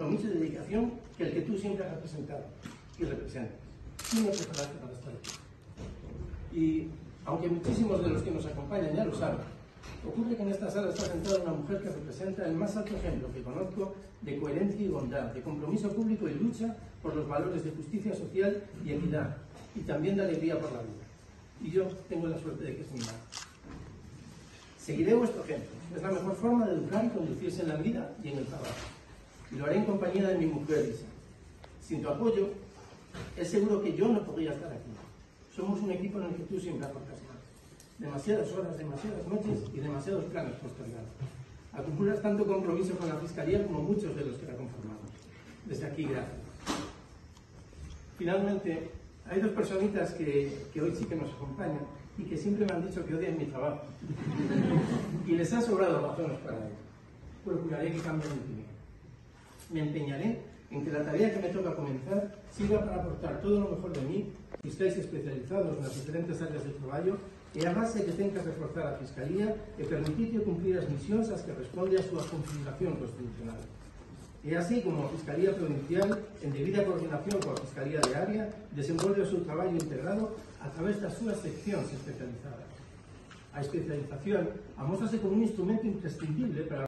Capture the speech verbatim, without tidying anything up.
compromiso y dedicación que el que tú siempre has representado y representas. Tú no preparaste para estar aquí. Y aunque muchísimos de los que nos acompañan ya lo saben, ocurre que en esta sala está sentada una mujer que representa el más alto ejemplo que conozco de coherencia y bondad, de compromiso público y lucha por los valores de justicia social y equidad, y también de alegría por la vida. Y yo tengo la suerte de que es mi madre. Seguiré vuestro ejemplo. Es la mejor forma de educar y conducirse en la vida y en el trabajo. Y lo haré en compañía de mi mujer, Isa. Sin tu apoyo, es seguro que yo no podría estar aquí. Somos un equipo en el que tú siempre aportas más. Demasiadas horas, demasiadas noches y demasiados planes postergados. Acumulas tanto compromiso con la Fiscalía como muchos de los que la conformamos. Desde aquí, gracias. Finalmente, hay dos personitas que, que hoy sí que nos acompañan y que siempre me han dicho que odian mi trabajo. Y les ha sobrado razones para ello. Procuraré que cambien mi opinión. Me empeñaré en que la tarea que me toca comenzar sirva para aportar todo lo mejor de mí, que estáis especializados nas diferentes áreas de traballo, e a base que ten que reforzar a Fiscalía e permitirlle cumprir as misións ás que responde a súa configuración constitucional. E así como a Fiscalía Provincial, en debida coordinación coa Fiscalía de Área, desenvolve o seu traballo integrado a través das súas seccións especializadas. A especialización amósase como un instrumento imprescindible para